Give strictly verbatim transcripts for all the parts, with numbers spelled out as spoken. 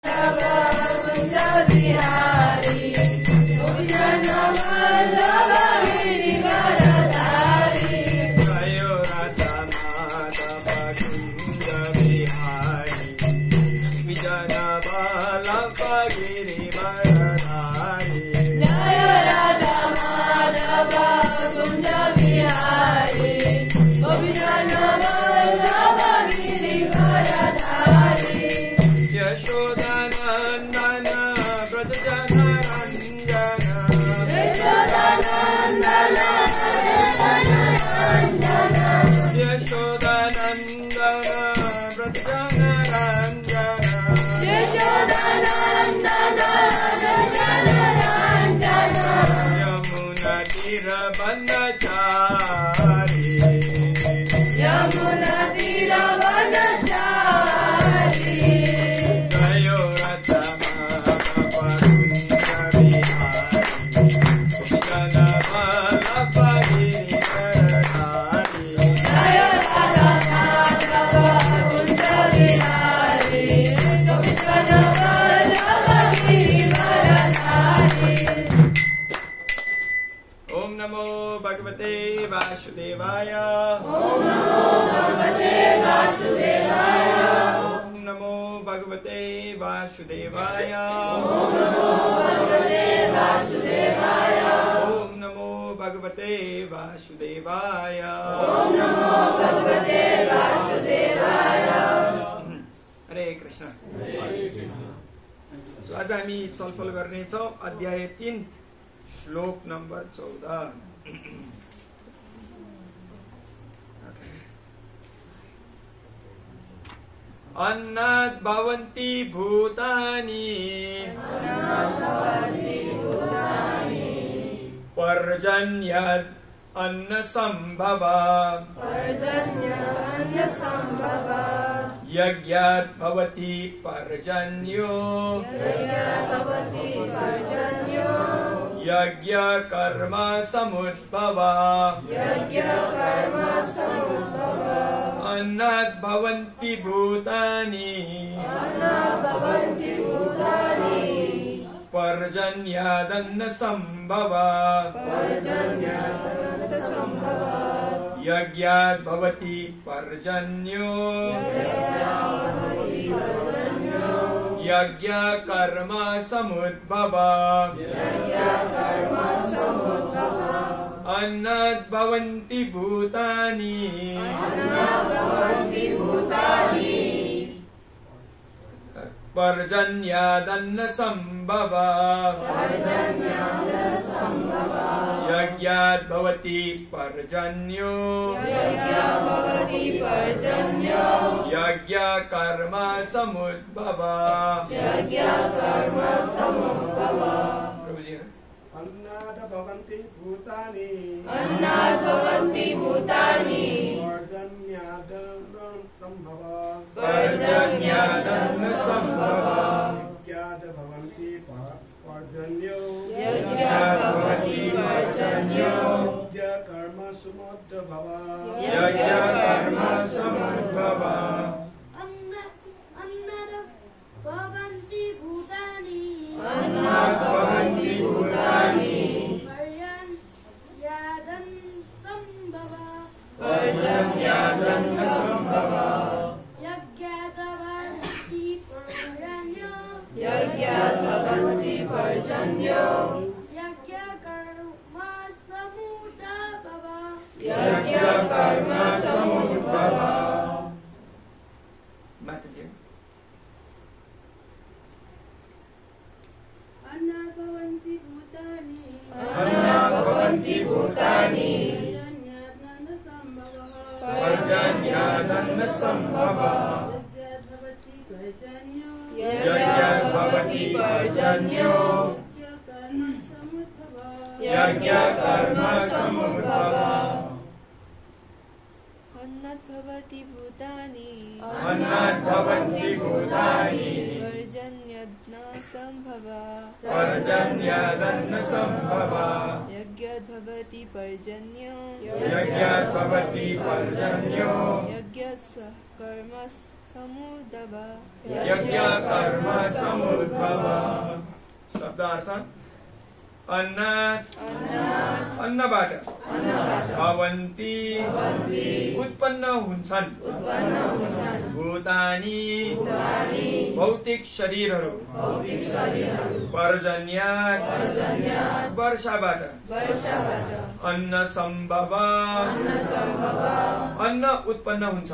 वासुदेवाय। ओम नमो भगवते वासुदेवाय। ओम नमो भगवते वासुदेवाय। ओम नमो भगवते वासुदेवाय। ओम नमो भगवते वासुदेवाय। ओम नमो भगवते वासुदेवाय। हरे कृष्ण। सो आज हामी छलफल गर्नेछौँ अध्याय तीन श्लोक नम्बर चौदह। अन्नात् भवन्ति भूतानि पर्जन्यात् अन्न संभवा यज्ञात् भवति पर्जन्यो यज्ञ कर्म समुद्भवा अन्नात् भवन्ति भूतानि पर्जन्यादन्न संभवा यज्ञात् भवति पर्जन्यो यज्ञ कर्म समुद्भवा अन्नात् भवन्ति भूतानि पर्जन्यादन्न संभवा यज्ञात् भवति पर्जन्यो यज्ञ कर्म समुद्भवा। अन्नात् भवन्ति भूतानि अन्नात् भवन्ति भूतानि पर्जन्यादन्न संभवा पर्जन्यादन्न संभवा यज्ञात् भवन्ति पर्जन्यो यज्ञात् भवति पर्जन्यो यज्ञ कर्म समुद्भवा यज्ञ कर्म समुद्भवा। भवन्ति भूतानि अन्नात् भवन्ति भूतानि पर्जन्यादन्न संभवा पर्जन्यादन्न संभवा यज्ञात् भवन्ति पर्जन्यो यज्ञात् भवति पर्जन्यो यज्ञ कर्म समुद्भवा यज्ञ कर्म समुद्भवा। माताजी अन्नात् भवन्ति भूतानि अन्नात् भवन्ति भूतानि पर्जन्यादन्न संभवा यज्ञात् भवति पर्जन्यो यज्ञ कर्म समुद्भवा। अन्नात् भवति भूतानि अन्नात् भवन्ति भूतानि पर्जन्यादन्न संभवा पर्जन्यादन्न संभवा यज्ञात् भवति पर्जन्यो यज्ञात् भवति पर्जन्यो यज्ञस्य कर्म समुद्भव यज्ञ कर्म समुद्भव। शब्दार्थ अन्नात् अन्नबाट भवन्ति उत्पन्न हुन्छन् भूतानि भौतिक शरीरहरू पर्जन्यात् वर्षाबाट अन्न सम्भव अन्न उत्पन्न हुन्छ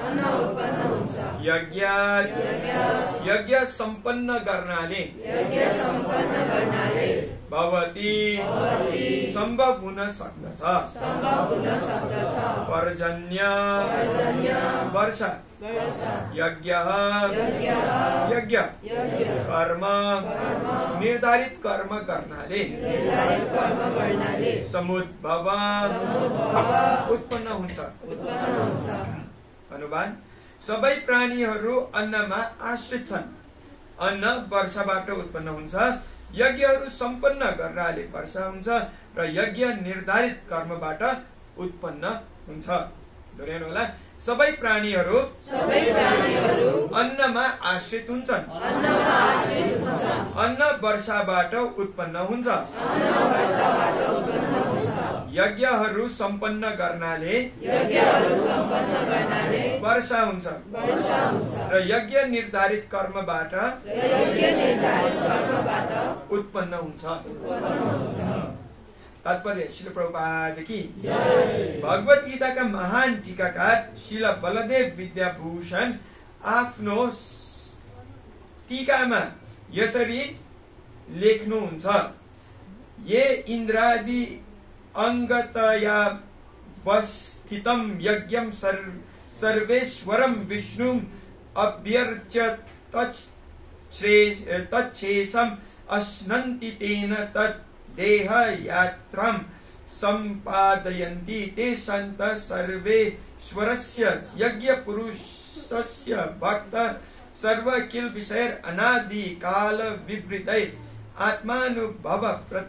यज्ञात् यज्ञ सम्पन्न गर्नाले भवति सम्भव हुन सक्दछ पर्जन्य वर्षा यज्ञ यज्ञ कर्म निर्धारित कर्म गर्नाले समुद्भव उत्पन्न हुन्छ। अनुवाद सबै प्राणीहरू अन्नमा आश्रित छन्। अन्न वर्षाबाट उत्पन्न हुन्छ। यज्ञहरू सम्पन्न गर्नाले वर्षा हुन्छ र यज्ञ निर्धारित कर्मबाट उत्पन्न हुन्छ। दोहोऱ्याउनु होला सबै प्राणीहरू सबै प्राणीहरू अन्नमा आश्रित हुन्छन्। अन्नमा आश्रित हुन्छन्। अन्न वर्षाबाट उत्पन्न हुन्छ। अन्न वर्षाबाट उत्पन्न हुन्छ। यज्ञहरू सम्पन्न गर्नाले यज्ञहरू सम्पन्न गर्नाले वर्षा हुन्छ। वर्षा हुन्छ। र यज्ञ निर्धारित कर्मबाट र यज्ञ निर्धारित कर्मबाट उत्पन्न हुन्छ। उत्पन्न हुन्छ। तात्पर्य श्रील प्रभुपाद की भगवत गीताका महान टीकाकार श्रील बलदेव विद्याभूषण आफ्नो टीकामा यसरी लेख्नुहुन्छ ये इन्द्रादि अंगतया वस्थितं यज्ञं सर्वेश्वरं विष्णुं अभ्यर्च्य तच्छेषम् अश्नन्ति तेन तत् देह यात्रां सम्पादयन्ति ते सन्त सर्वेश्वरस्य यज्ञ पुरुषस्य भक्त सर्व किल विषय अनादि काल विवृतै आत्मानुभव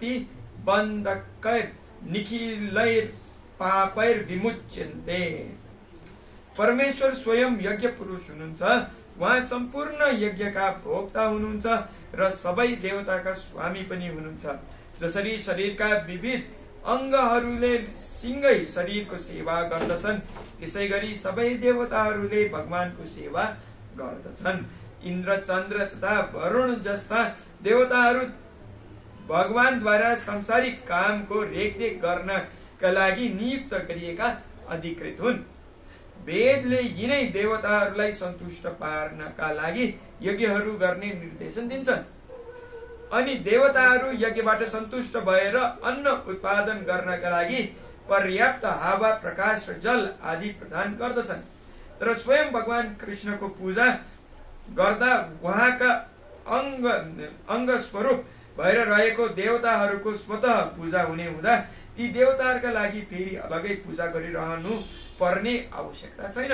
प्रतिबंधकै निखिलैर पापैर विमुच्यन्ते। परमेश्वर स्वयं यज्ञ पुरुष हुनुहुन्छ। उहाँ सम्पूर्ण यज्ञका भोक्ता हुनुहुन्छ र सबै देवताका स्वामी पनि हुनुहुन्छ। जसरी शरीरका विविध अंगहरूले सिंगै शरीरको सेवा गर्दछन् त्यसै गरी सबै देवताहरूले भगवानको सेवा गर्दछन्। इन्द्र चन्द्र तथा वरुण जस्ता देवताहरू भगवानद्वारा सांसारिक कामको रेखदेख गर्नका लागि नियुक्त गरिएका अधिकृत हुन्। वेदले यिनै देवताहरूलाई सन्तुष्ट पार्नका लागि यज्ञहरू गर्ने निर्देशन दिन्छन्। अनि देवताहरू यज्ञबाट सन्तुष्ट भएर अन्न उत्पादन गर्नका लागि पर्याप्त हावा प्रकाश र जल आदि प्रदान गर्दछन्। तर स्वयं भगवान कृष्णको पूजा गर्दा उहाँका अंग अंग स्वरूप भएर रहेको देवताहरूको स्वतः पूजा हुने हुँदा ती देवताहरूका लागि फेरि अलगै पूजा गरिरहनु पर्ने आवश्यकता छैन।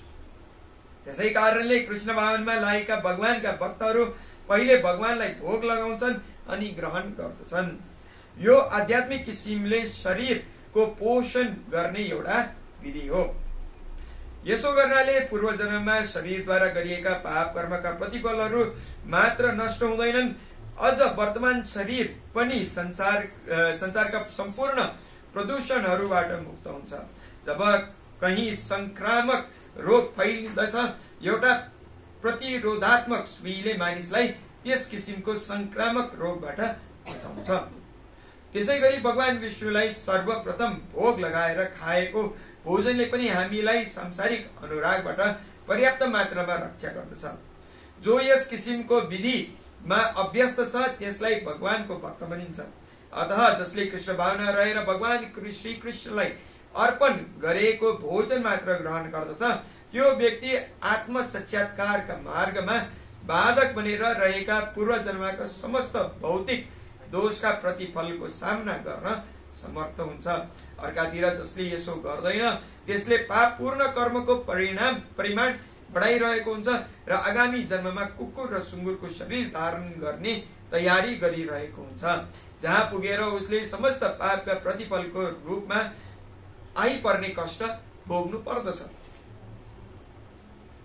त्यसै कारणले कृष्ण भावनमा लागेका भगवानका भक्तहरू पहिले भगवानलाई भोग लगाउँछन् अनि ग्रहण गर्दछन्। यो आध्यात्मिक किसिमले शरीरको पोषण गर्ने एउटा विधि हो। यसो गर्नाले पूर्व जन्ममा शरीरद्वारा गरिएका पाप कर्मका प्रतिफलहरू मात्र नष्ट हुँदैनन्, अझ वर्तमान शरीर पनि संसार संसारका सम्पूर्ण प्रदूषणहरूबाट मुक्त हुन्छ। जब कहीं संक्रामक रोग फैलिँदछ एउटा प्रतिरोधात्मक सुईले मानिसलाई त्यस किसिमको संक्रामक रोगबाट बचाउँछ। त्यसै गरी भगवान विष्णुलाई सर्वप्रथम भोग लगाएर खाएको भोजनले पनि हामीलाई सांसारिक अनुरागबाट पर्याप्त मात्रामा रक्षा गर्दछ। जो यस किसिमको विधिमा अभ्यस्त छ त्यसलाई भगवानको भक्त बनिन्छ। अतः जसले कृष्ण भावना रहेर भगवान श्री कृष्णलाई अर्पण गरेको भोजन मात्र ग्रहण गर्दछ त्यो व्यक्ति आत्म साक्षात्कारका मार्गमा बाधक बनेर रहेका पूर्व जन्मका समस्त भौतिक दोषका प्रतिफलको सामना गर्न समर्थ हुन्छ। अर्कातिर जसले यसो गर्दैन त्यसले पाप पूर्ण कर्मको परिणाम परिमाण बढाइरहेको हुन्छ र आगामी जन्ममा कुकुर र सुँगुरको शरीर धारण गर्ने तयारी गरिरहेको हुन्छ, जहाँ पुगेर उसले समस्त पापका प्रतिफलको रूपमा आइपर्ने कष्ट भोग्नु पर्दछ।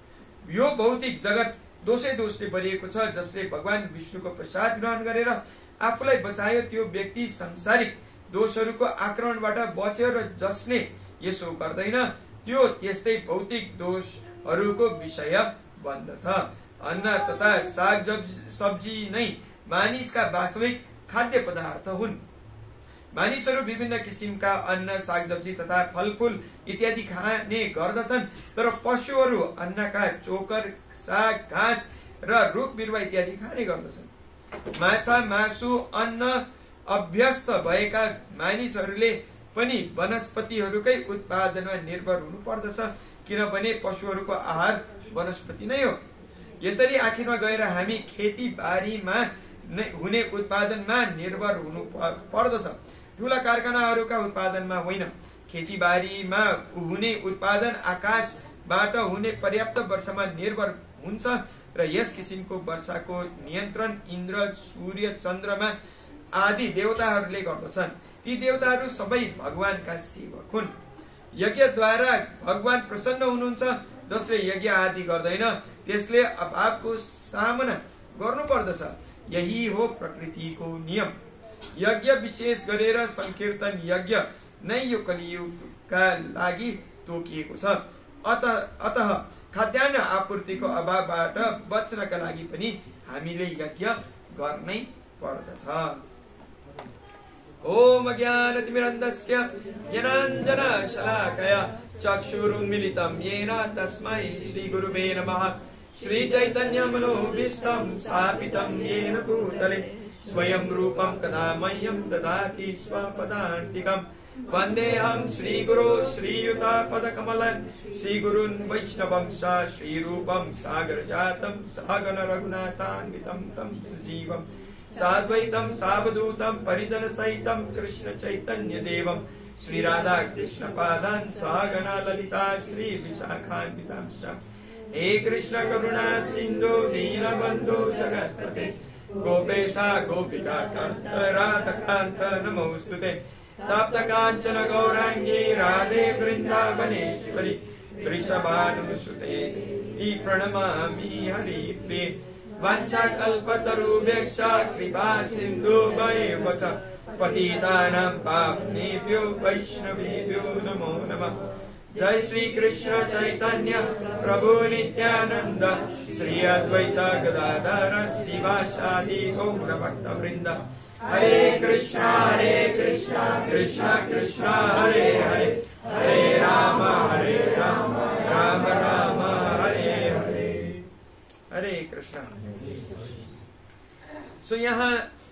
यो भौतिक जगत दोषै दोषले भरिएको छ। जसले भगवान विष्णुको प्रसाद ग्रहण गरेर आफूलाई बचायो त्यो व्यक्ति सांसारिक दोषहरूको आक्रमणबाट बच्यो र जसले यसो गर्दैन त्यो त्यस्तै भौतिक दोषहरूको विषय बन्दछ। अन्न तथा साग सब्जी नै मानिसका वास्तविक खाद्य पदार्थ हुन्। मानिसहरू विभिन्न किसिमका अन्न सागसब्जी तथा फलफूल इत्यादि खाने गर्दछन्, तर पशुहरू अन्नका चोकर साग घाँस र रुख बिरुवा इत्यादि खाने गर्दछन्। माछा मासु अन्न अभ्यस्त भएका मानिसहरूले पनि वनस्पतिहरूकै उत्पादनमा निर्भर हुनु पर्दछ, किनभने पशुहरूको आहार वनस्पति नै हो। यसरी आखिरमा गएर हामी खेतीबारीमा हुने उत्पादनमा निर्भर हुनु पर्दछ, ठूला कारखानाहरूका उत्पादनमा होइन। खेतीबारीमा हुने उत्पादन आकाशबाट हुने पर्याप्त वर्षामा निर्भर हुन्छ र यस किसिमको वर्षाको नियन्त्रण इन्द्र सूर्य चन्द्रमा आदि देवताहरूले गर्दछन्। ती देवताहरू सबै भगवानका सेवक हुन्। यज्ञद्वारा भगवान प्रसन्न हुनुहुन्छ। जसले यज्ञ आदि गर्दैन त्यसले अभावको सामना गर्नु पर्दछ। यही हो प्रकृतिको नियम। यज्ञ विशेष गरेर संकीर्तन यज्ञ नै यो कलियुगका लागि तोकिएको छ। अतः अतः खाद्यान्न आपूर्तिको अभावबाट बच्नका लागि पनि हामीले यज्ञ गर्नै पर्दछ। ओम ज्ञानतिमिरन्धस्य ज्ञानाञ्जनशलाकया चक्षुरुन्मीलितं येन तस्मै श्रीगुरुवे नमः। श्रीचैतन्यमनोभीष्टं स्थापितं येन भूतले स्वयं रूपं कदा मह्यं ददाति स्वपदान्तिकम्। वन्देऽहं श्रीगुरो श्रीयुतापदकमलं श्रीगुरून् वैष्णवं स श्रीरूपं सागरजातं सहगण रघुनाथान्वितं तं सजीवम् साद्वैतं सावधूतं परिजनसहितं कृष्ण चैतन्य देवं श्री राधा कृष्ण पादान् सहगण ललिता श्री विशाखान्वितांश्च। हे कृष्ण करुणा सिन्धु दीनबन्धो जगत्पते गोपेशा गोपिका कान्त राधाकान्त नमोस्तुते। तप्त काञ्चन गौराङ्गी राधे वृन्दावनेश्वरी वृषभानुसुते प्रणमामि हरिप्रिये। वाञ्छाकल्पतरुभ्यश्च कृपा सिन्धुभ्येव च पतितानां पावनेभ्यो वैष्णवेभ्यो नमो नमः। जय श्री कृष्ण चैतन्य प्रभु नित्यानंद श्री अद्वैत गदाधर श्रीवासादि गौर भक्त वृंद। हरे कृष्णा हरे कृष्णा कृष्णा कृष्णा हरे हरे हरे राम हरे राम राम राम हरे हरे। हरे कृष्णा। सो यहाँ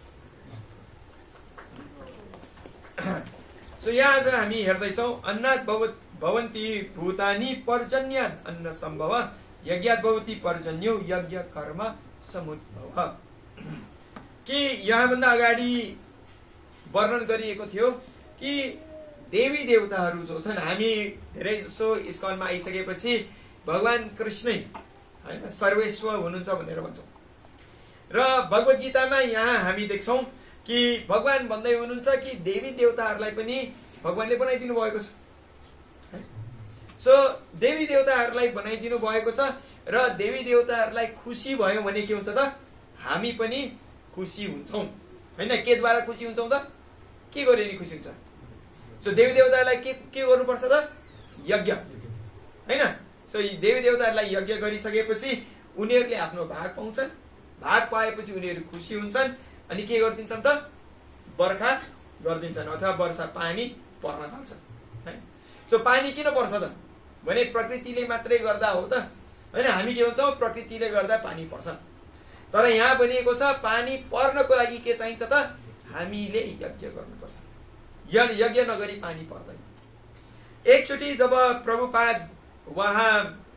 सो यहाँ आज हामी हेर्दैछौँ अन्नात् भवन्ति भूतानि पर्जन्यात् अन्न सम्भव यज्ञात् भवति पर्जन्यो यज्ञ कर्म समुद्भव। कि यहाँभन्दा अगाडि वर्णन गरिएको थियो कि देवी देवताहरू जो छन्, हामी धेरै जसो इस्कनमा आइसकेपछि भगवान कृष्णै हैन सर्वेश्वर हुनुहुन्छ भनेर भन्छौँ र भगवत गीतामा यहाँ हामी देख्छौँ कि भगवान भन्दै हुनुहुन्छ कि देवी देवताहरूलाई पनि भगवानले बनाइदिनु भएको छ। सो देवी देवताहरूलाई बनाइदिनु भएको छ र देवी देवताहरूलाई खुसी भयो भने के हुन्छ त, हामी पनि खुसी हुन्छौँ हैन। केद्वारा खुसी हुन्छौँ त, के गरे नि खुसी हुन्छ। सो देवी देवताहरूलाई के के गर्नुपर्छ त, यज्ञ हैन। सो यी देवी देवताहरूलाई यज्ञ गरिसकेपछि उनीहरूले आफ्नो भाग पाउँछन्। भाग पाएपछि उनीहरू खुसी हुन्छन् अनि के गरिदिन्छन् त, बर्खा गरिदिन्छन् अथवा वर्षा पानी पर्न थाल्छ है। सो पानी किन पर्छ त भने प्रकृतिले मात्रै गर्दा हो त हैन। हामी के भन्छौँ, प्रकृतिले गर्दा पानी पर्छ। तर यहाँ भनिएको छ पानी पर्नको लागि के चाहिन्छ त, हामीले यज्ञ गर्नुपर्छ। यज्ञ नगरी पानी पर्दैन। एकचोटि जब प्रभुपाद उहाँ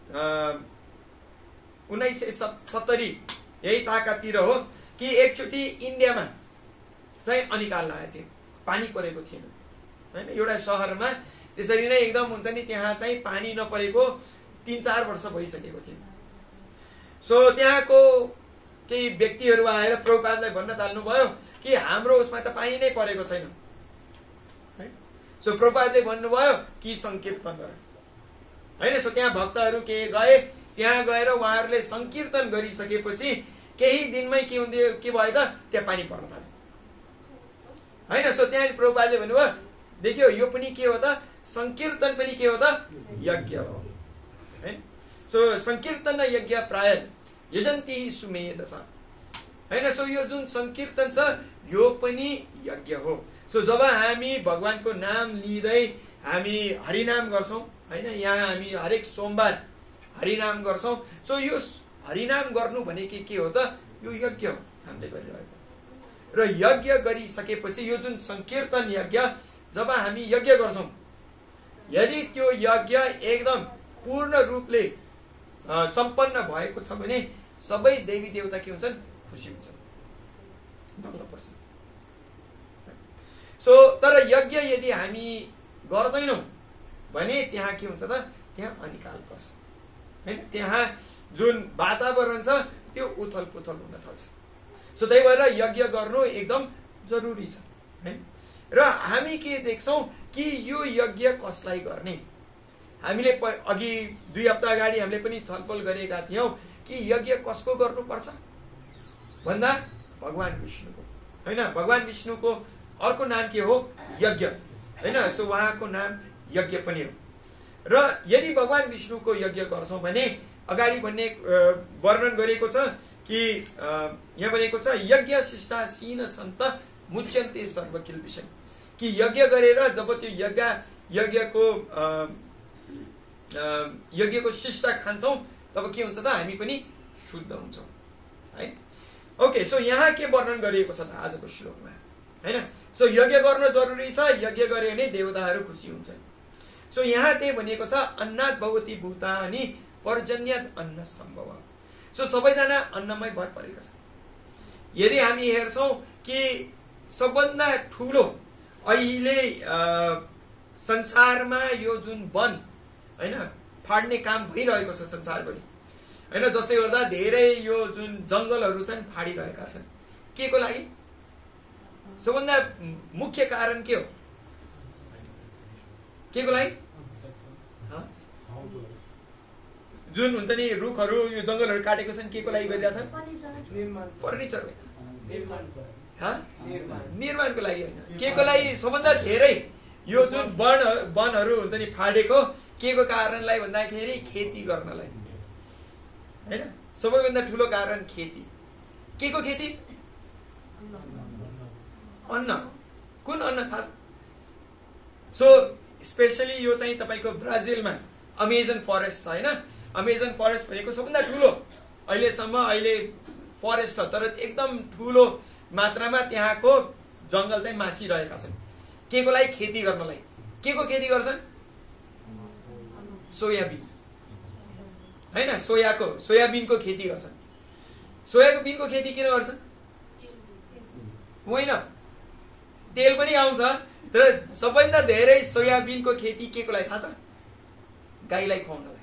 उन्नाइस सय सत्तरी यही ताकातिर हो कि एकचोटि इन्डियामा चाहिँ अनिकाल लागेको थियो, पानी परेको थिएन हैन। एउटा शहरमा त्यसरी नै एकदम हुन्छ नि, त्यहाँ चाहिँ पानी नपरेको तीन चार वर्ष भइसकेको थियो। सो त्यहाँको केही व्यक्तिहरू आएर प्रभुपादलाई भन्न थाल्नुभयो कि हाम्रो उसमा त पानी नै परेको छैन है। सो प्रभुपादले भन्नुभयो कि संकीर्तन गर हैन। सो त्यहाँ भक्तहरू के गए, त्यहाँ गएर उहाँहरूले संकीर्तन गरिसकेपछि केही दिनमै के हुन्थ्यो, के भयो त, त्यहाँ पानी पर्न थाल्यो होइन। सो त्यहाँ प्रभुपादले भन्नुभयो, देखियो यो पनि के हो त, संकीर्तन पनि के हो त, यज्ञ हो हैन। सो संकीर्तन यज्ञ प्राय यजन्ती सुमेध छ हैन। सो यो जुन संकीर्तन छ यो पनि यज्ञ हो। सो जब हामी भगवानको नाम लिँदै हामी हरिनाम गर्छौं हैन, यहाँ हामी हरेक सोमबार हरिनाम गर्छौं। सो यो हरिनाम गर्नु भनेको के हो त, यो यज्ञ हो हामीले गरिरहेको। र यज्ञ गरिसकेपछि यो जुन संकीर्तन यज्ञ जब हामी यज्ञ गर्छौं, यदि त्यो यज्ञ एकदम पूर्ण रूपले सम्पन्न भएको छ भने सबै देवी देवता के हुन्छन्, खुसी हुन्छन्, दङ्ग पर्छ। सो तर यज्ञ यदि हामी गर्दैनौं भने त्यहाँ के हुन्छ त, त्यहाँ अनिकाल पर्छ हैन। त्यहाँ जुन वातावरण छ त्यो उथल पुथल हुन थाल्छ। सो त्यही भएर यज्ञ गर्नु एकदम जरुरी छ हैन। र हामी के देख्छौं कि यो यज्ञ कसलाई गर्ने, हामीले अघि दुई हप्ता अगाडि हामीले पनि छलफल गरेका थियौं कि यज्ञ कसको गर्नुपर्छ भन्दा भगवान विष्णुको हैन। भगवान विष्णुको अर्को नाम के हो, यज्ञ हैन। सो उहाँको नाम यज्ञ पनि हो। र यदि भगवान विष्णुको यज्ञ गर्छौं भने अगाडि भन्ने वर्णन गरेको छ कि यहाँ भनेको छ यज्ञ शिष्टासीन सन्त मुच्यन्ते सर्वकिल विषय, कि यज्ञ गरेर जब त्यो यज्ञ यज्ञको यज्ञको शिष्टा खान्छौं तब के हुन्छ त, हामी पनि शुद्ध हुन्छौं है। ओके, सो यहाँ के वर्णन गरिएको छ त आजको श्लोकमा हैन। सो यज्ञ गर्न जरुरी छ, यज्ञ गरे भने देवताहरू खुसी हुन्छन्। सो यहाँ त्यही भनेको छ अन्नात् भवति भूतानि पर्जन्यात् अन्न सम्भव। सो सबैजना अन्नमै भर परेका छन्। यदि हामी हेर्छौं कि सबभन्दा ठूलो अहिले संसारमा यो जुन वन हैन फाड्ने काम भइरहेको छ संसारभरि हैन, जसले गर्दा धेरै यो जुन जंगलहरू छन् फाडिरहेका छन्। के को लागि? सबभन्दा मुख्य कारण के हो, के को लागि? जुन हुन्छ नि रुखहरू, यो जंगलहरू काटेको छन्, के को लागि गरिरहेछन्? फर्निचर निर्माणको लागि होइन, के को लागि? सबभन्दा धेरै यो जुन वन वनहरू हुन्छ नि फाडेको के को कारणलाई भन्दाखेरि खेती गर्नलाई हैन। सबैभन्दा ठूलो कारण खेती। के को खेती? अन्न। कुन अन्न थाहा छ? सो स्पेशली यो चाहिँ तपाईको ब्राजिलमा अमेजन फरेस्ट छ हैन। अमेजन फरेस्ट भनेको सबभन्दा ठूलो अहिलेसम्म अहिले फरेस्ट छ, तर एकदम ठूलो मात्रामा त्यहाँको जंगल चाहिँ मासिरहेका छन्। के को लागि? खेती गर्नलाई। के को खेती गर्छन्? सोयाबिन हैन, सोयाको सोयाबिनको खेती गर्छन्। सोयाबिनको खेती किन गर्छन्? होइन, तेल पनि आउँछ, तर सबैभन्दा धेरै सोयाबिनको खेती के को लागि थाहा छ? गाईलाई खुवाउनलाई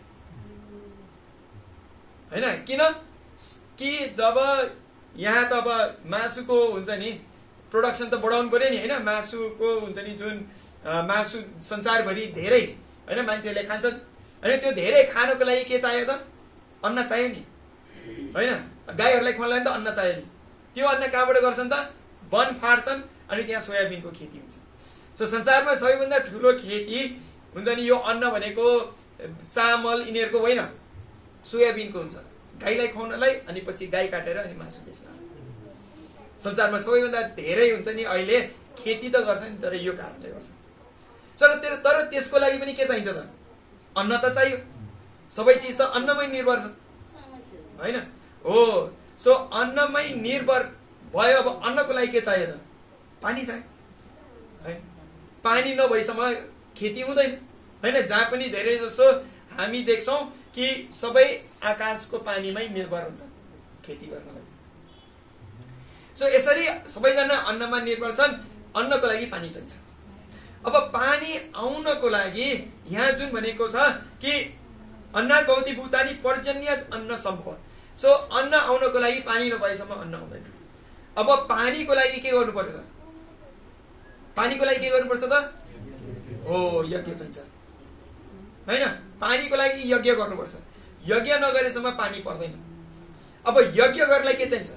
हैन। किन? कि जब यहाँ त अब मासुको हुन्छ नि प्रोडक्सन त बढाउनु पर्यो नि हैन। मासुको हुन्छ नि जुन मासु संसारभरि धेरै हैन मान्छेहरूले खान्छन्, अनि त्यो धेरै खानको लागि के चाहियो त? अन्न चाहियो नि हैन। गाईहरूलाई खुवाउनलाई त अन्न चाहियो नि। त्यो अन्न कहाँबाट गर्छन् त? वन फाड्छन् अनि त्यहाँ सोयाबिनको खेती हुन्छ। सो संसारमा सबैभन्दा ठूलो खेती हुन्छ नि यो अन्न भनेको चामल यिनीहरूको होइन, सोयाबिनको हुन्छ। गाईलाई खुवाउनलाई अनि पछि गाई काटेर अनि मासु बेच्न। संसारमा सबैभन्दा धेरै हुन्छ नि अहिले खेती त गर्छ नि, तर यो कारणले गर्छ। तर तर त्यसको लागि पनि के चाहिन्छ त? अन्न त चाहियो। सबै चिज त अन्नमै निर्भर छ हैन हो। सो अन्नमै निर्भर भयो। अब अन्नको लागि के चाहियो त? पानी चाहियो हैन। पानी नभएसम्म खेती हुँदैन हैन। जहाँ पनि धेरै जसो हामी देख्छौं कि सबै आकाशको पानीमै निर्भर हुन्छ खेती गर्नलाई। सो यसरी सबैजना अन्नमा निर्भर छन्, अन्नको लागि पानी चाहिन्छ। अब पानी आउनको लागि यहाँ जुन भनेको छ कि अन्नात् भवति भूतानि पर्जन्यात् अन्न सम्भव। सो अन्न आउनको लागि पानी नभएसम्म अन्न आउँदैन। अब पानीको लागि के गर्नु पर्यो त? पानीको लागि के गर्नुपर्छ त? हो, यज्ञ चाहिन्छ हैन। पानीको लागि यज्ञ गर्नुपर्छ। यज्ञ नगरेसम्म पानी पर्दैन। अब यज्ञ गर्नलाई के चाहिन्छ?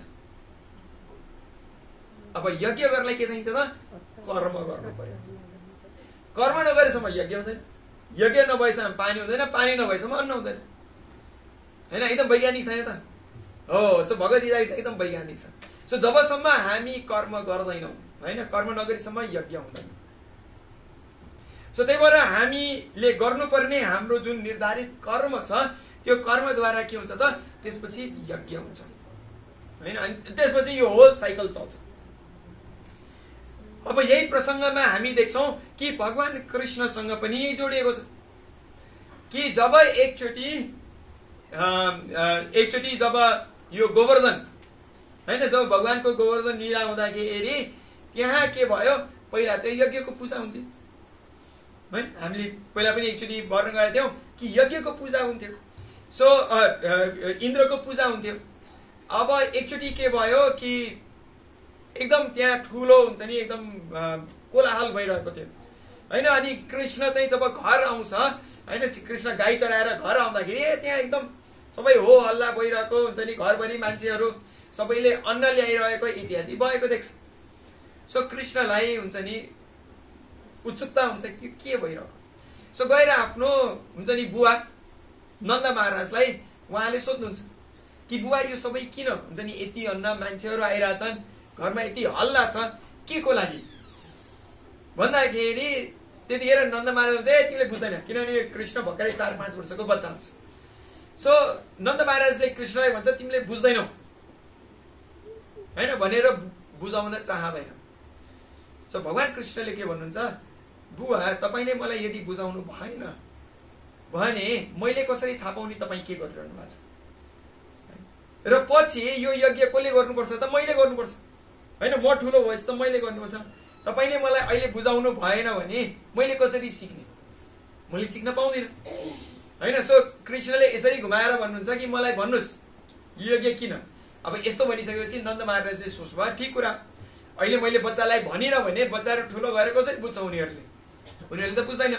अब यज्ञ गर्नलाई के चाहिन्छ त? कर्म गर्नु पर्यो। कर्म नगरेसम्म यज्ञ हुँदैन, यज्ञ नभएसम्म पानी हुँदैन, पानी नभएसम्म अन्न हुँदैन। होइन, एकदम वैज्ञानिक छैन त? हो, सो भगवत गीता एकदम वैज्ञानिक छ। सो जबसम्म हामी कर्म गर्दैनौँ, होइन, कर्म नगरेसम्म यज्ञ हुँदैन। सो त्यही भएर हामीले गर्नुपर्ने हाम्रो जुन निर्धारित कर्म छ त्यो कर्मद्वारा के हुन्छ त? त्यसपछि यज्ञ हुन्छ, होइन, अनि त्यसपछि यो होल साइकल चल्छ। अब यही प्रसङ्गमा हामी देख्छौँ कि भगवान कृष्णसँग पनि यही जोडिएको छ कि जब एकचोटि एकचोटि जब यो गोवर्धन, होइन, जब भगवानको गोवर्धन लीला हुँदाखेरि त्यहाँ के भयो? पहिला त यज्ञको पूजा हुन्थ्यो, है, हामीले पहिला पनि एकचोटि वर्णन गरेका थियौँ कि यज्ञको पूजा हुन्थ्यो। सो इन्द्रको पूजा हुन्थ्यो। अब एकचोटि के भयो कि एकदम त्यहाँ ठुलो हुन्छ नि, एकदम कोलाहल भइरहेको थियो, होइन। अनि कृष्ण चाहिँ जब घर आउँछ, होइन, कृष्ण गाई चढाएर घर आउँदाखेरि त्यहाँ एकदम सबै हो हल्ला भइरहेको हुन्छ नि, घरभरि मान्छेहरू सबैले अन्न ल्याइरहेको इत्यादि भएको देख्छ। सो कृष्णलाई हुन्छ नि उत्सुकता हुन्छ कि के भइरहेको। सो गएर आफ्नो हुन्छ नि बुवा नन्द महाराजलाई उहाँले सोध्नुहुन्छ कि बुवा यो सबै किन हुन्छ नि, यति अन्न, मान्छेहरू आइरहेछन्, घरमा यति हल्ला छ, के को लागि भन्दाखेरि त्यतिखेर नन्द महाराज चाहिँ तिमीले बुझ्दैन, किनभने कृष्ण भर्खरै चार पाँच वर्षको बच्चा हुन्छ। सो नन्द महाराजले कृष्णलाई भन्छ तिमीले बुझ्दैनौ, होइन, भनेर बुझाउन चाहदैन। सो भगवान कृष्णले के भन्नुहुन्छ? बुवा तपाईँले मलाई यदि बुझाउनु भएन भने मैले कसरी थाहा पाउने तपाईँ के गरिरहनु भएको छ? र पछि यो यज्ञ कसले गर्नुपर्छ त? मैले गर्नुपर्छ, होइन, म ठुलो भएपछि त मैले गर्नुपर्छ। तपाईँले मलाई अहिले बुझाउनु भएन भने मैले कसरी सिक्ने? मैले सिक्न पाउँदिनँ, होइन। सो कृष्णले यसरी घुमाएर भन्नुहुन्छ कि मलाई भन्नुहोस् यो यज्ञ किन? अब यस्तो भनिसकेपछि नन्द महाराजले सोच्नुभयो ठिक कुरा, अहिले मैले बच्चालाई भनिनँ भने बच्चाहरू ठुलो भएर कसरी बुझ्छ उनीहरूले? उनीहरूले त बुझ्दैन।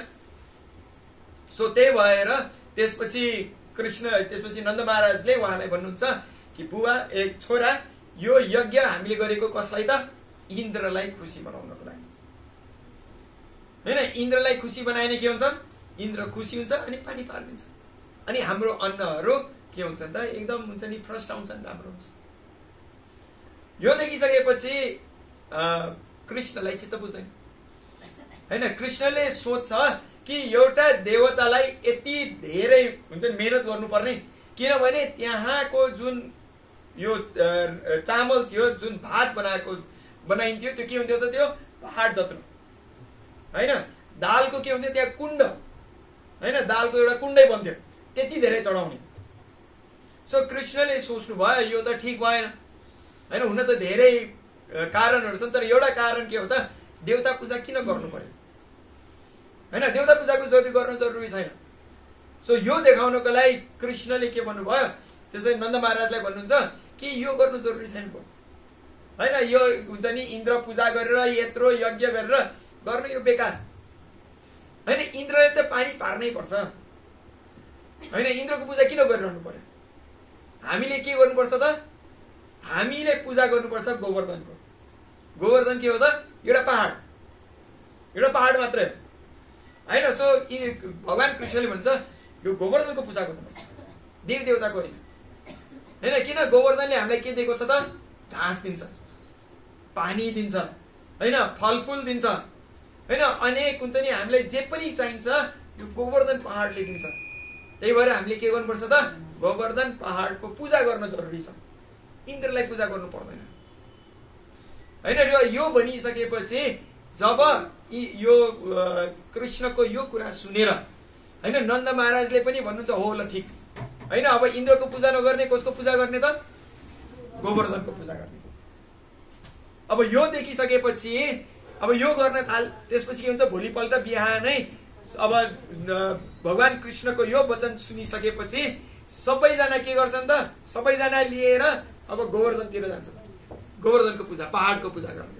सो त्यही भएर त्यसपछि कृष्ण त्यसपछि नन्द महाराजले उहाँलाई भन्नुहुन्छ कि बुवा एक छोरा, यो यज्ञ हामीले गरेको कसलाई त? इन्द्रलाई खुसी बनाउनको लागि, होइन। इन्द्रलाई खुसी बनाएन के हुन्छ? इन्द्र खुसी हुन्छ अनि पानी पारिदिन्छ, अनि हाम्रो अन्नहरू के हुन्छ त? एकदम हुन्छ नि फर्स्ट आउँछन्, राम्रो हुन्छ। यो देखिसकेपछि कृष्णलाई चित्त बुझ्दैन, होइन। कृष्णले सोध्छ कि एउटा देवतालाई यति धेरै हुन्छ नि मेहनत गर्नुपर्ने, किनभने त्यहाँको जुन यो चामल थियो, जुन भात बनाएको बनाइन्थ्यो त्यो के हुन्थ्यो त? त्यो पहाड जत्रो, होइन। दालको के हुन्थ्यो? त्यहाँ कुण्ड, होइन, दालको एउटा कुण्डै बन्थ्यो, त्यति धेरै चढाउने। सो कृष्णले सोच्नु भयो यो त ठिक भएन, होइन। हुन त धेरै कारणहरू छन्, तर एउटा कारण के हो त? देवता पूजा किन गर्नु पर्यो, होइन? देवता पूजाको जरुरी गर्नु जरुरी छैन। सो यो देखाउनको लागि कृष्णले के भन्नुभयो? त्यसै नन्द महाराजलाई भन्नुहुन्छ कि यो गर्नु जरुरी छैन, होइन। यो हुन्छ नि इन्द्र पूजा गरेर यत्रो यज्ञ गरेर गर्नु यो बेकार, होइन। इन्द्रले त पानी पार्नै पर्छ, होइन। इन्द्रको पूजा किन गरिरहनु पर्यो? हामीले के गर्नुपर्छ त? हामीले पूजा गर्नुपर्छ गोवर्धनको। गोवर्धन के हो त? एउटा पहाड, एउटा पहाड मात्रै, होइन। सो भगवान कृष्णले भन्छ यो गोवर्धनको पूजा गर्नुपर्छ, देवी देवताको होइन, होइन। किन? गोवर्धनले हामीलाई के दिएको छ त? घाँस दिन्छ, पानी दिन्छ, होइन, फलफुल दिन्छ, होइन, अनेक हुन्छ नि हामीलाई जे पनि चाहिन्छ यो गोवर्धन पहाडले दिन्छ। त्यही भएर हामीले के गर्नुपर्छ त? गोवर्धन पहाडको पूजा गर्न जरुरी छ, इन्द्रलाई पूजा गर्नु पर्दैन, होइन। यो भनिसकेपछि जब यो कृष्णको यो कुरा सुनेर, होइन, नन्द महाराजले पनि भन्नुहुन्छ हो ल ठिक, होइन। अब इन्द्रको पूजा नगर्ने कसको पूजा गर्ने त? गोवर्धनको पूजा गर्ने। अब यो देखिसकेपछि अब यो गर्न थाल, त्यसपछि के हुन्छ? भोलिपल्ट बिहानै अब भगवान कृष्णको यो वचन सुनिसकेपछि सबैजना के गर्छन् त? सबैजना लिएर अब गोवर्धनतिर जान्छन्, गोवर्धनको पूजा, पहाडको पूजा गर्ने।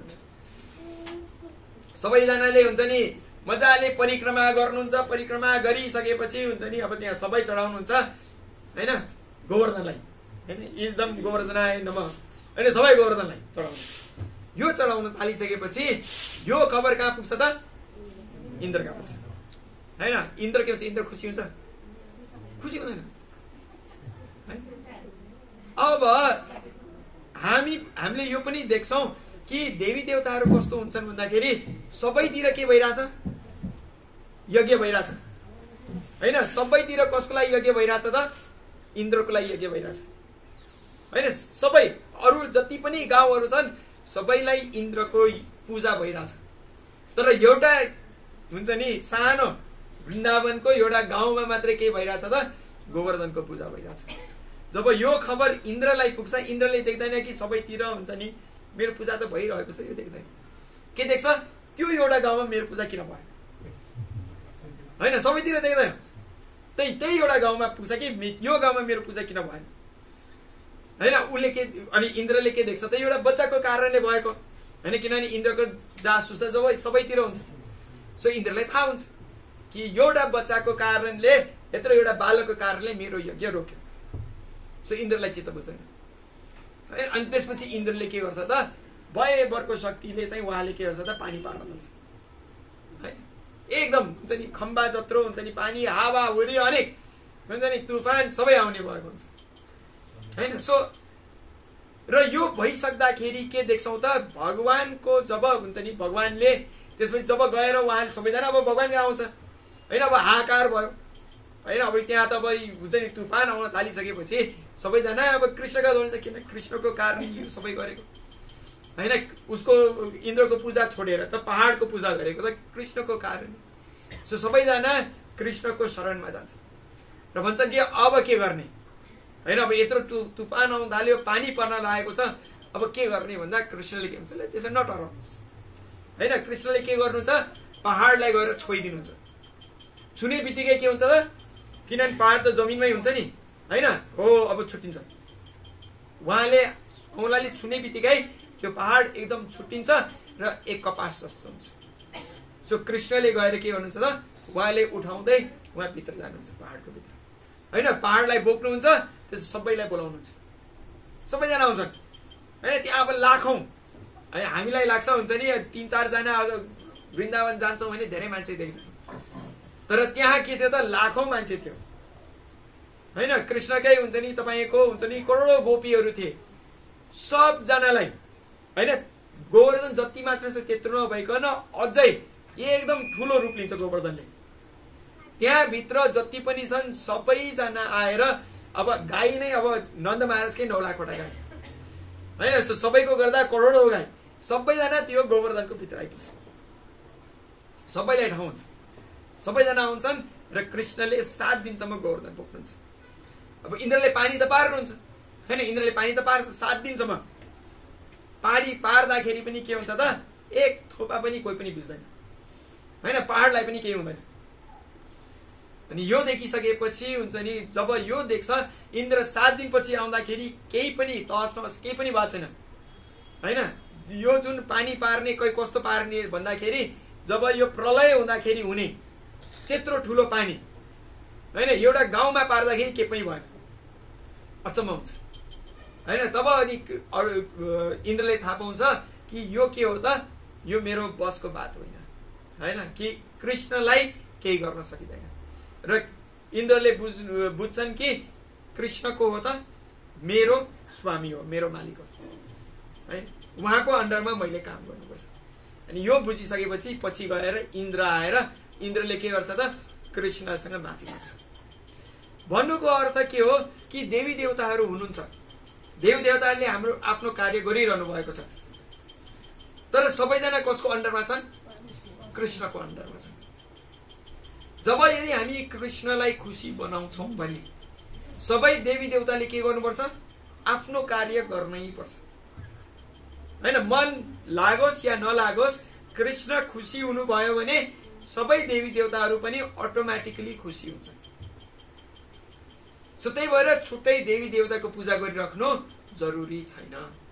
सबैजनाले हुन्छ नि मजाले परिक्रमा गर्नुहुन्छ, परिक्रमा गरिसकेपछि हुन्छ नि अब त्यहाँ सबै चढाउनुहुन्छ, होइन गोवर्धनलाई, होइन एकदम गोवर्धनाय नमः, होइन सबै गोवर्धनलाई चढाउनु। यो चढाउन थालिसकेपछि यो खबर कहाँ पुग्छ त? इन्द्र कहाँ पुग्छ, होइन इन्द्र के भन्छ? इन्द्र खुसी हुन्छ? खुसी हुँदैन। अब हामी हामीले यो पनि देख्छौँ कि देवी देवताहरू कस्तो हुन्छन् भन्दाखेरि सबैतिर के भइरहेछ? यज्ञ भइरहेछ, होइन सबैतिर कसको लागि यज्ञ भइरहेछ त? इन्द्रको लागि यज्ञ भइरहेछ, होइन सबै अरू जति पनि गाउँहरू छन् सबैलाई इन्द्रको पूजा भइरहेछ। तर एउटा हुन्छ नि सानो वृन्दावनको एउटा गाउँमा मात्रै के भइरहेछ त? गोवर्धनको पूजा भइरहेछ। जब यो खबर इन्द्रलाई पुग्छ, इन्द्रले देख्दैन कि सबैतिर हुन्छ नि मेरो पूजा त भइरहेको छ, यो देख्दैन। के देख्छ? त्यो एउटा गाउँमा मेरो पूजा किन भयो, होइन सबैतिर देख्दैन, त्यही त्यही एउटा गाउँमा पुग्छ कि यो गाउँमा मेरो पूजा किन भएन, होइन उसले के अनि इन्द्रले के देख्छ त? एउटा बच्चाको कारणले भएको, होइन किनभने इन्द्रको जासुस जब सबैतिर हुन्छ। सो इन्द्रलाई थाहा हुन्छ कि एउटा बच्चाको कारणले, यत्रो एउटा बालकको कारणले मेरो यज्ञ रोक्यो। सो इन्द्रलाई चित्त बुझ्दैन, है। अनि त्यसपछि इन्द्रले के गर्छ त? भयभरको शक्तिले चाहिँ उहाँले के गर्छ त? पानी पार्न थाल्छ, है एकदम हुन्छ नि खम्बा जत्रो हुन्छ नि पानी, हावा हुरी अनेक हुन्छ नि तुफान सबै आउने भएको हुन्छ, होइन। सो र यो भइसक्दाखेरि के देख्छौँ त? भगवानको जब हुन्छ नि भगवानले त्यसपछि जब गएर उहाँले सबैजना अब भगवान आउँछ, होइन अब हाहाकार भयो, होइन अब त्यहाँ त अब हुन्छ नि तुफान आउन थालिसकेपछि सबैजना अब कृष्णका दौडिन्छ, किन कृष्णको कारण यो सबै गरेको, होइन उसको इन्द्रको पूजा छोडेर त पहाडको पूजा गरेको त कृष्णको कारण। सो सबैजना कृष्णको शरणमा जान्छ र भन्छ कि अब के गर्ने, होइन अब यत्रो तु तुफान आउन थाल्यो, पानी पर्न लागेको छ, अब के गर्ने भन्दा कृष्णले के भन्छ? त्यसरी नटराउनुहोस्, होइन कृष्णले के गर्नुहुन्छ? पहाडलाई गएर छोइदिनुहुन्छ। छुने बित्तिकै के हुन्छ त? किनभने पहाड त जमिनमै हुन्छ नि, होइन हो अब छुट्टिन्छ। उहाँले औँलाले छुने बित्तिकै त्यो पहाड एकदम छुट्टिन्छ र एक कपास जस्तो हुन्छ। सो कृष्णले गएर के गर्नुहुन्छ त? उहाँले उठाउँदै उहाँ भित्र जानुहुन्छ, पहाडको भित्र, होइन पहाडलाई बोक्नुहुन्छ, त्यस सबैलाई बोलाउनुहुन्छ, सबैजना आउँछन्, होइन त्यहाँ अब लाखौँ, है हामीलाई लाग्छ हुन्छ नि तिन चारजना वृन्दावन जान्छौँ भने धेरै मान्छे देख्दैन, तर त्यहाँ के थियो त? लाखौँ मान्छे थियो, होइन कृष्णकै हुन्छ नि तपाईँको हुन्छ नि करोडौँ गोपीहरू थिए, सबजनालाई, होइन गोवर्धन जति मात्र छ त्यत्रो नभइकन अझै एकदम ठुलो रूप लिन्छ गोवर्धनले। त्यहाँभित्र जति पनि छन् सबैजना आएर अब गाई नै अब नन्द महाराजकै नौ लाखवटा गाई, होइन सबैको गर्दा करोडौँ गाई, सबैजना त्यो गोवर्धनको भित्र आइपुग्छ, सबैलाई ठाउँ हुन्छ, सबैजना आउँछन् र कृष्णले सात दिनसम्म गोवर्धन बोक्नुहुन्छ। अब इन्द्रले पानी त पार्नुहुन्छ, होइन इन्द्रले पानी त पार्छ सात दिनसम्म, पानी पार्दाखेरि पनि के हुन्छ त? एक थोपा पनि कोही पनि भिज्दैन, होइन पहाडलाई पनि केही हुँदैन। अनि यो देखिसकेपछि हुन्छ नि जब यो देख्छ इन्द्र सात दिनपछि आउँदाखेरि केही पनि तहस नहस केही पनि भएको छैन, होइन यो जुन पानी पार्ने कोही कस्तो पार्ने भन्दाखेरि जब यो प्रलय हुँदाखेरि हुने त्यत्रो ठुलो पानी, होइन एउटा गाउँमा पार्दाखेरि केही पनि भएन, अचम्म हुन्छ, होइन। तब अनि इन्द्रले थाहा पाउँछ कि यो के हो त? यो मेरो बसको बात होइन, होइन कि कृष्णलाई केही गर्न सकिँदैन। र इन्द्रले बुझ बुझ्छन् कि कृष्णको हो त मेरो स्वामी हो, मेरो मालिक हो, है उहाँको अन्डरमा मैले काम गर्नुपर्छ। अनि यो बुझिसकेपछि पछि गएर इन्द्र आएर इन्द्रले के गर्छ त? कृष्णसँग माफी माग्छ। भन्नुको अर्थ के हो कि देवी देवताहरू हुनुहुन्छ, देवी देवताहरूले हाम्रो आफ्नो कार्य गरिरहनु भएको छ, तर सबैजना कसको अन्डरमा छन्? कृष्णको अन्डरमा छन्। जब यदि हामी कृष्णलाई खुसी बनाउँछौँ भने सबै देवी देवताले के गर्नुपर्छ? आफ्नो कार्य गर्नै पर्छ, होइन मन लागोस् या नलागोस् कृष्ण खुसी हुनुभयो भने सबै देवी देवताहरू पनि अटोमेटिकली खुसी हुन्छ। सो त्यही भएर छुट्टै देवी देवताको पूजा गरिराख्नु जरुरी छैन।